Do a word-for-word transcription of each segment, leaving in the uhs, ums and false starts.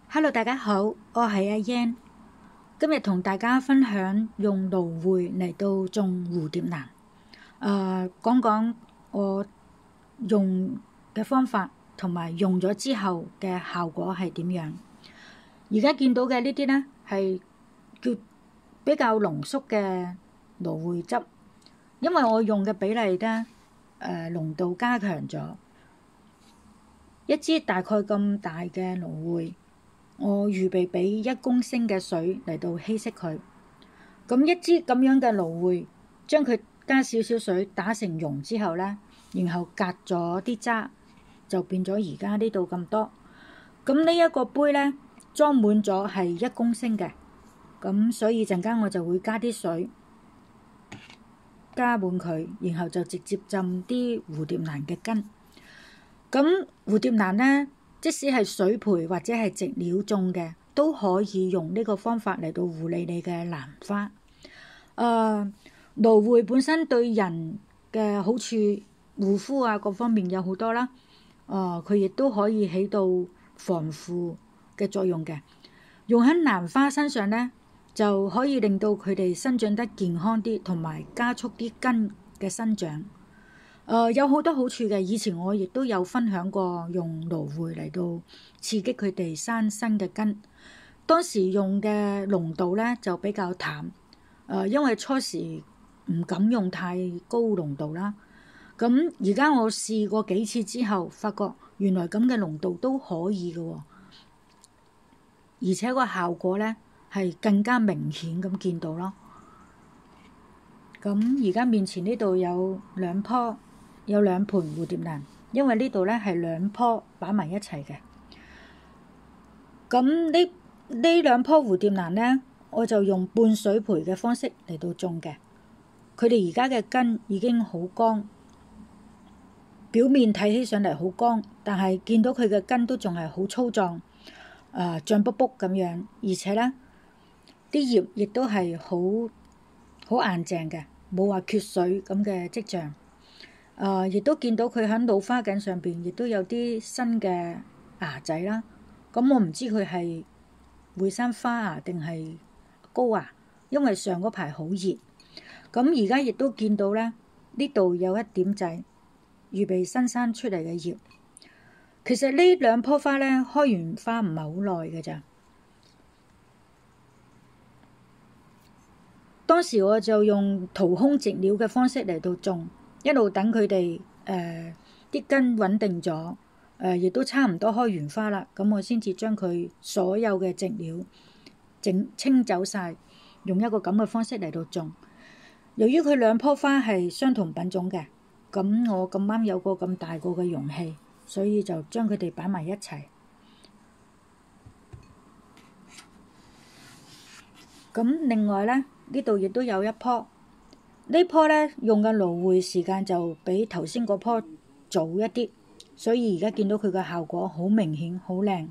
Hello，大家好，我係阿 Yan，今日同大家分享用蘆薈嚟到種蝴蝶蘭。誒、呃，講講我用嘅方法同埋用咗之後嘅效果係點樣。而家見到嘅呢啲呢，係叫比較濃縮嘅蘆薈汁，因為我用嘅比例呢，誒濃度加強咗，一支大概咁大嘅蘆薈。我預備俾一公升嘅水嚟到稀釋佢，咁一支咁樣嘅蘆薈，將佢加少少水打成溶之後呢，然後隔咗啲渣，就變咗而家呢度咁多。咁呢一個杯呢，裝滿咗係一公升嘅，咁所以陣間我就會加啲水，加滿佢，然後就直接浸啲蝴蝶蘭嘅根。咁蝴蝶蘭呢，即使係水培或者係植料種嘅，都可以用呢個方法嚟到護理你嘅蘭花。誒、呃，蘆薈本身對人嘅好處，護膚啊各方面有好多啦。誒、呃，佢亦都可以起到防腐嘅作用嘅。用喺蘭花身上呢，就可以令到佢哋生長得健康啲，同埋加速啲根嘅生長。誒、呃、有好多好處嘅，以前我亦都有分享過用蘆薈嚟到刺激佢哋生新嘅根。當時用嘅濃度咧就比較淡，誒、呃、因為初時唔敢用太高濃度啦。咁而家我試過幾次之後，發覺原來咁嘅濃度都可以嘅、哦，而且個效果咧係更加明顯咁見到咯。咁而家面前呢度有兩棵。有兩盆蝴蝶蘭，因為呢度咧係兩棵擺埋一齊嘅。咁呢呢兩棵蝴蝶蘭咧，我就用半水培嘅方式嚟到種嘅。佢哋而家嘅根已經好乾，表面睇起上嚟好乾，但係見到佢嘅根都仲係好粗壯，誒脹卜卜咁樣，而且咧啲葉亦都係好好硬淨嘅，冇話缺水咁嘅跡象。誒，亦、呃、都見到佢喺老花頸上邊，亦都有啲新嘅芽仔啦。咁、嗯、我唔知佢係會生花芽定係膏芽，因為上嗰排好熱。咁而家亦都見到咧，呢度有一點仔預備新生出嚟嘅葉。其實呢兩棵花咧，開完花唔係好耐嘅咋。當時我就用掏空植料嘅方式嚟到種。一路等佢哋誒啲根穩定咗，誒、呃、亦都差唔多開完花啦，咁我先至將佢所有嘅植料整清走晒，用一個咁嘅方式嚟到種。由於佢兩棵花係相同品種嘅，咁我咁啱有個咁大個嘅容器，所以就將佢哋擺埋一齊。咁另外咧，呢度亦都有一棵。呢棵咧用嘅蘆薈時間就比頭先嗰棵早一啲，所以而家見到佢嘅效果好明顯，好靚。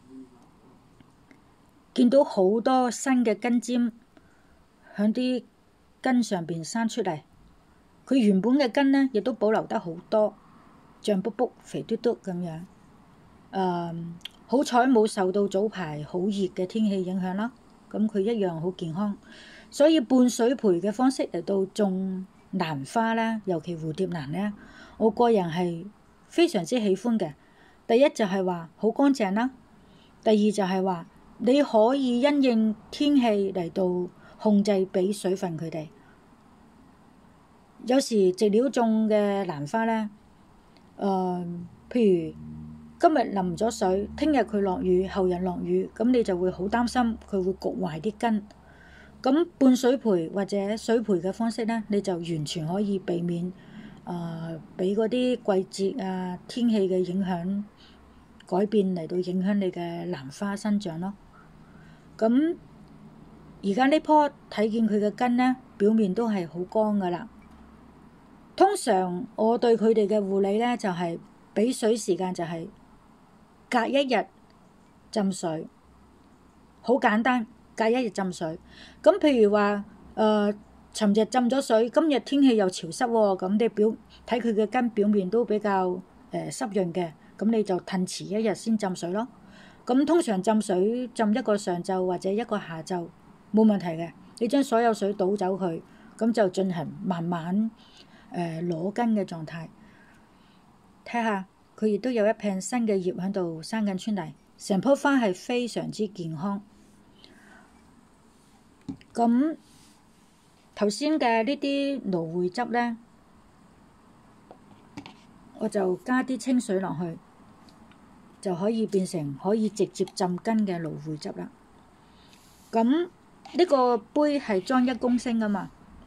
見到好多新嘅根尖響啲根上邊生出嚟，佢原本嘅根咧亦都保留得好多，脹卜卜、肥嘟嘟咁樣。誒、嗯，好彩冇受到早排好熱嘅天氣影響啦，咁佢一樣好健康。所以半水培嘅方式嚟到種蘭花咧，尤其蝴蝶蘭咧，我個人係非常之喜歡嘅。第一就係話好乾淨啦，第二就係話你可以因應天氣嚟到控制俾水分佢哋。有時植料種嘅蘭花咧，誒、呃，譬如今日淋咗水，聽日佢落雨，後日落雨，咁你就會好擔心佢會焗壞啲根。咁半水培或者水培嘅方式咧，你就完全可以避免誒俾嗰啲季節啊、天氣嘅影響改變嚟到影響你嘅蘭花生長咯。咁而家呢棵睇見佢嘅根咧，表面都係好乾噶啦。通常我對佢哋嘅護理咧，就係、是、俾水時間就係隔一日浸水，好簡單。隔一日浸水，咁譬如話，誒、呃，尋日浸咗水，今日天氣又潮濕喎、哦，咁你表睇佢嘅根表面都比較誒、呃、濕潤嘅，咁你就褪遲一日先浸水咯。 咁通常浸水浸一個上晝或者一個下晝冇問題嘅，你將所有水倒走佢，咁就進行慢慢誒攞根嘅狀態。睇下佢亦都有一片新嘅葉喺度生緊出嚟，成棵花係非常之健康。咁頭先嘅呢啲蘆薈汁咧，我就加啲清水落去，就可以變成可以直接浸根嘅蘆薈汁啦。咁呢個杯係裝一公升噶嘛，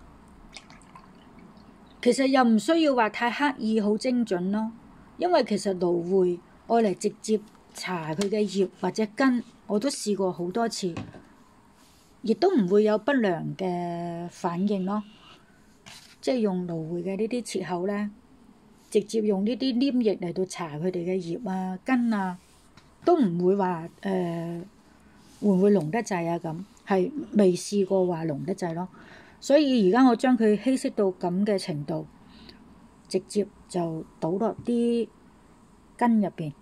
其實又唔需要話太刻意好精準咯，因為其實蘆薈愛嚟直接搽佢嘅葉或者根，我都試過好多次，亦都唔會有不良嘅反應咯。即係用蘆薈嘅呢啲切口咧，直接用呢啲黏液嚟到搽佢哋嘅葉啊根啊，都唔會話誒、呃、會唔會濃得滯啊咁，係未試過話濃得滯咯。所以而家我將佢稀釋到咁嘅程度，直接就倒落啲根入邊，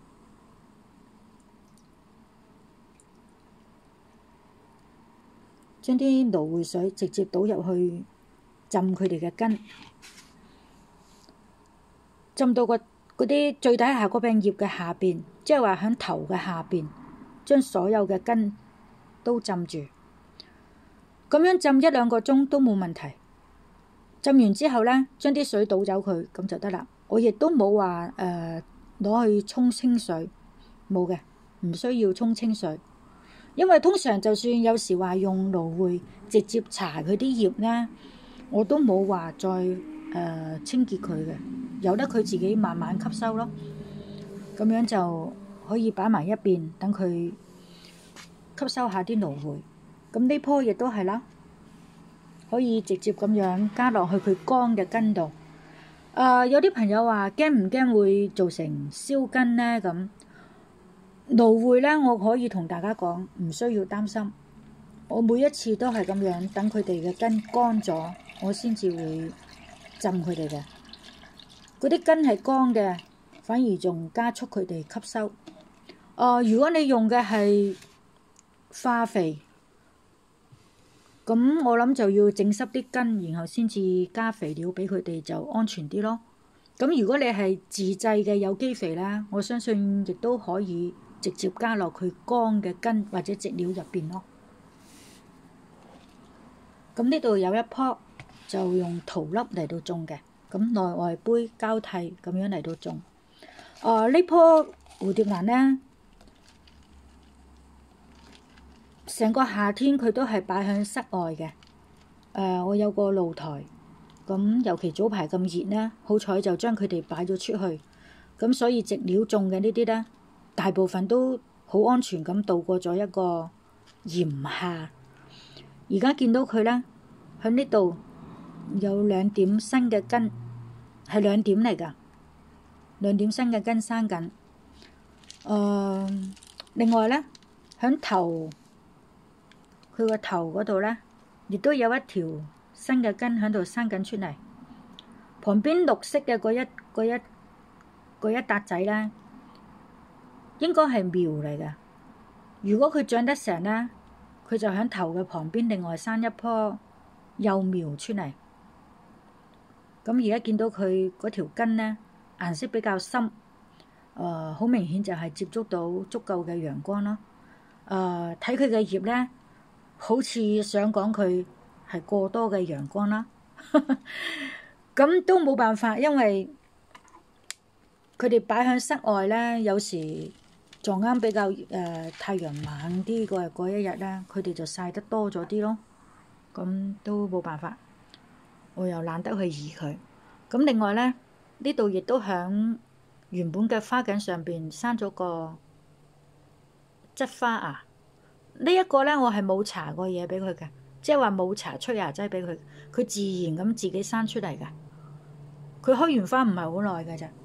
將啲蘆薈水直接倒入去浸佢哋嘅根，浸到個嗰啲最底下嗰柄葉嘅下邊，即係話喺頭嘅下邊，將所有嘅根都浸住。咁樣浸一兩個鐘都冇問題。浸完之後咧，將啲水倒走佢，咁就得啦。我亦都冇話誒攞去沖清水，冇嘅，唔需要沖清水。因為通常就算有時話用蘆薈直接搽佢啲葉咧，我都冇話再誒、呃、清潔佢嘅，由得佢自己慢慢吸收咯。咁樣就可以擺埋一邊，等佢吸收下啲蘆薈。咁呢棵亦都係啦，可以直接咁樣加落去佢乾嘅根度。誒、呃，有啲朋友話驚唔驚會造成燒根呢？咁蘆薈咧，我可以同大家講，唔需要擔心。我每一次都係咁樣，等佢哋嘅根乾咗，我先至會浸佢哋嘅。嗰啲根係乾嘅，反而仲加速佢哋吸收。誒、呃，如果你用嘅係化肥，咁我諗就要整濕啲根，然後先至加肥料俾佢哋，就安全啲咯。咁如果你係自製嘅有機肥咧，我相信亦都可以直接加落佢乾嘅根或者植料入邊咯。咁呢度有一棵就用桃粒嚟到種嘅，咁內外杯交替咁樣嚟到種。啊、呃，呢棵蝴蝶蘭咧，成個夏天佢都係擺喺室外嘅。誒、呃，我有個露台，咁尤其早排咁熱咧，好彩就將佢哋擺咗出去。咁所以植料種嘅呢啲咧，大部分都好安全咁度過咗一個炎夏。而家見到佢咧，喺呢度有兩點新嘅根，係兩點嚟㗎，兩點新嘅根生緊。誒、呃，另外咧，喺頭佢個頭嗰度咧，亦都有一條新嘅根喺度生緊出嚟。旁邊綠色嘅嗰一嗰一嗰一笪仔咧，應該係苗嚟嘅。如果佢長得成咧，佢就喺頭嘅旁邊另外生一棵幼苗出嚟。咁而家見到佢嗰條根咧，顏色比較深，誒、呃、好明顯就係接觸到足夠嘅陽光咯。誒睇佢嘅葉咧，好似想講佢係過多嘅陽光啦。咁都冇辦法，因為佢哋擺喺室外咧，有時撞啱比較誒、呃、太陽猛啲嗰嗰一日咧，佢哋就曬得多咗啲咯。咁都冇辦法，我又懶得去理佢。咁另外咧，呢度亦都響原本嘅花茎上邊生咗個質花芽。這個、呢一個咧，我係冇搽過嘢俾佢嘅，即係話冇搽出芽劑俾佢，佢自然咁自己生出嚟嘅。佢開完花唔係好耐嘅咋。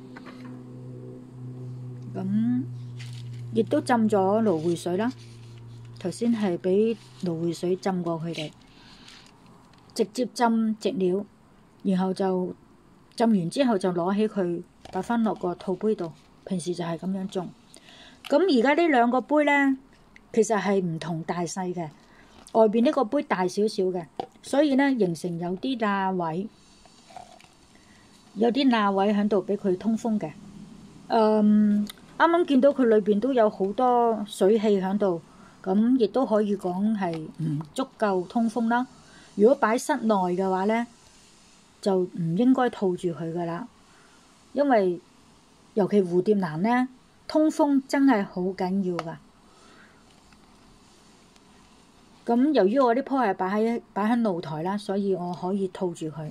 咁亦都浸咗蘆薈水啦。頭先係俾蘆薈水浸過佢哋，直接浸植料，然後就浸完之後就攞起佢擺翻落個套杯度。平時就係咁樣種。 咁而家呢兩個杯咧，其實係唔同大細嘅，外邊呢個杯大少少嘅，所以咧形成有啲罅位，有啲罅位喺度俾佢通風嘅。嗯，啱啱見到佢裏邊都有好多水氣喺度，咁亦都可以講係唔足夠通風啦。如果擺室內嘅話咧，就唔應該套住佢噶啦，因為尤其蝴蝶蘭咧，通風真係好緊要噶。咁由於我啲棵係擺喺擺喺露台啦，所以我可以套住佢。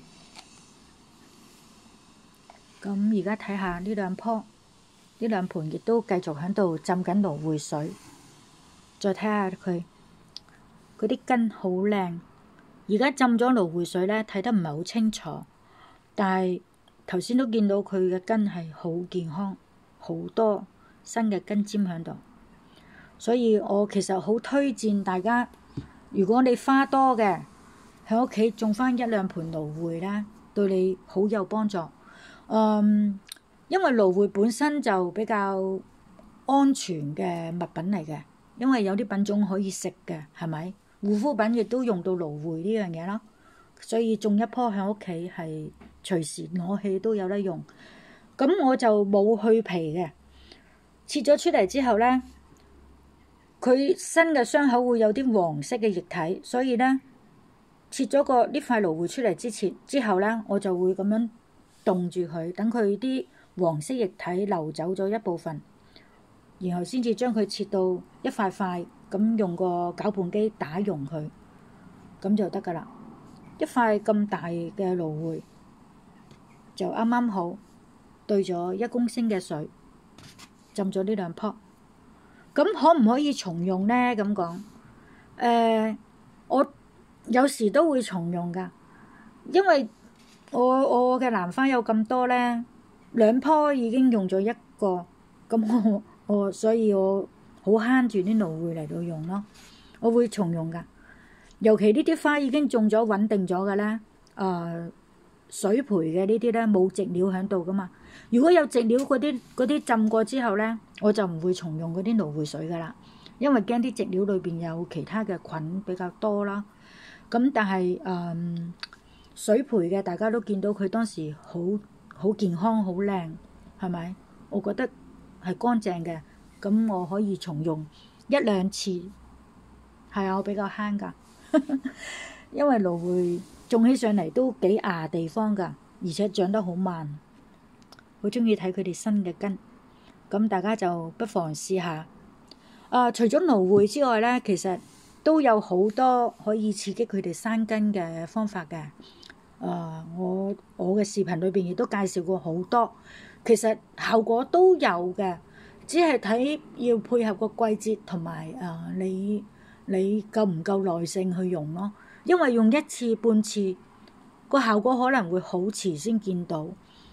咁而家睇下呢兩棵，呢兩盆亦都繼續喺度浸緊蘆薈水。再睇下佢，佢啲根好靚。而家浸咗蘆薈水咧，睇得唔係好清楚，但係頭先都見到佢嘅根係好健康，好多新嘅根尖喺度。所以我其實好推薦大家，如果你花多嘅，喺屋企種翻一兩盆蘆薈咧，對你好有幫助。嗯，因為蘆薈本身就比較安全嘅物品嚟嘅，因為有啲品種可以食嘅，係咪？護膚品亦都用到蘆薈呢樣嘢啦，所以種一棵喺屋企係隨時攞起都有得用。咁我就冇去皮嘅，切咗出嚟之後咧，佢新嘅傷口會有啲黃色嘅液體，所以咧切咗個呢塊蘆薈出嚟之前之後咧，我就會咁樣凍住佢，等佢啲黃色液體流走咗一部分，然後先至將佢切到一塊塊。咁用個攪拌機打溶佢，咁就得噶啦。一塊咁大嘅蘆薈就啱啱好對咗一公升嘅水，浸咗呢兩棵。咁可唔可以重用呢？咁講，誒、呃，我有時都會重用噶，因為我我嘅蘭花有咁多咧，兩棵已經用咗一個，咁我我所以我。好慳住啲蘆薈嚟到用咯，我會重用噶。尤其呢啲花已經種咗穩定咗嘅咧，誒、呃、水培嘅呢啲咧冇植料喺度噶嘛。如果有植料嗰啲嗰啲浸過之後咧，我就唔會重用嗰啲蘆薈水噶啦，因為驚啲植料裏邊有其他嘅菌比較多啦。咁但係誒、呃、水培嘅大家都見到佢當時好好健康好靚，係咪？我覺得係乾淨嘅。咁我可以重用一兩次，係啊，我比較慳噶，因為蘆薈種起上嚟都幾牙地方噶，而且長得好慢，好中意睇佢哋新嘅根。咁大家就不妨試下。啊，除咗蘆薈之外咧，其實都有好多可以刺激佢哋生根嘅方法嘅。啊，我我嘅視頻裏邊亦都介紹過好多，其實效果都有嘅。只係睇要配合個季節同埋誒你你夠唔夠耐性去用咯，因為用一次半次個效果可能會好遲先見到。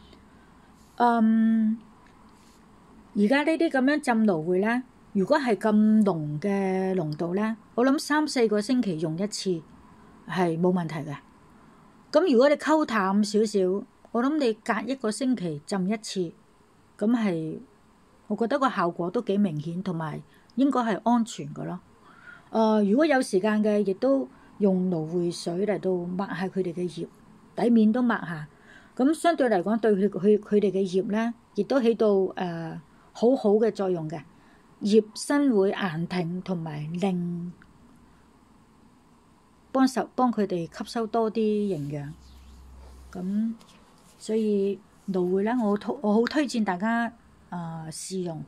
嗯，而家呢啲咁樣浸蘆薈咧，如果係咁濃嘅濃度咧，我諗三四個星期用一次係冇問題嘅。咁如果你溝淡少少，我諗你隔一個星期浸一次，咁係。我覺得個效果都幾明顯，同埋應該係安全嘅咯。誒、呃，如果有時間嘅，亦都用蘆薈水嚟到抹下佢哋嘅葉，底面都抹下。咁相對嚟講，對佢佢佢哋嘅葉咧，亦都起到誒、呃、好好嘅作用嘅。葉身會硬挺，同埋令幫手幫佢哋吸收多啲營養。咁所以蘆薈咧，我我好推薦大家。啊、呃！試用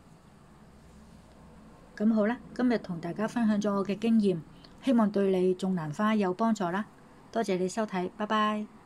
咁好啦，今日同大家分享咗我嘅經驗，希望對你種蘭花有幫助啦。多謝你收睇，拜拜。